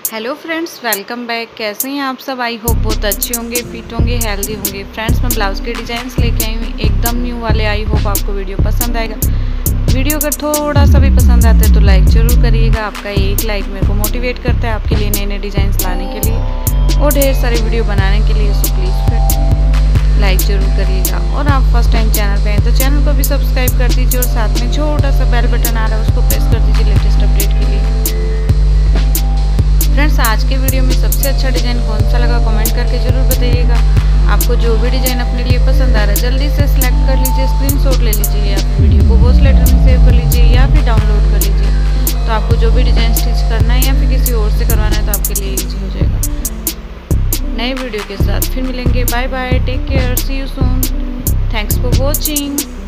Hello friends, welcome back. कैसे हैं आप सब? आई होप बहुत अच्छे होंगे, फिट होंगे, हेल्दी होंगे। फ्रेंड्स, मैं ब्लाउज़ के डिज़ाइंस लेके आई हूँ एकदम न्यू वाले। आई होप आपको वीडियो पसंद आएगा। वीडियो अगर थोड़ा सा भी पसंद आता है तो लाइक ज़रूर करिएगा। आपका एक लाइक मेरे को मोटिवेट करता है आपके लिए नए नए डिज़ाइंस लाने के लिए और ढेर सारे वीडियो बनाने के लिए। सो प्लीज़ लाइक ज़रूर करिएगा। और आप फर्स्ट टाइम चैनल पे हैं तो चैनल को भी सब्सक्राइब कर दीजिए और साथ में छोटा सा बेल बटन आ रहा है उसको प्रेस कर दीजिए लेटेस्ट अपडेट के लिए। फ्रेंड्स, आज के वीडियो में सबसे अच्छा डिज़ाइन कौन सा लगा कमेंट करके ज़रूर बताइएगा। आपको जो भी डिज़ाइन अपने लिए पसंद आ रहा है जल्दी से सिलेक्ट कर लीजिए, स्क्रीनशॉट ले लीजिए या फिर वीडियो को वॉइस लेटर में सेव कर लीजिए या फिर डाउनलोड कर लीजिए। तो आपको जो भी डिज़ाइन स्टिच करना है या फिर किसी और से करवाना है तो आपके लिए ईजी हो जाएगा। नए वीडियो के साथ फिर मिलेंगे। Bye bye, take care, see you soon, thanks for watching.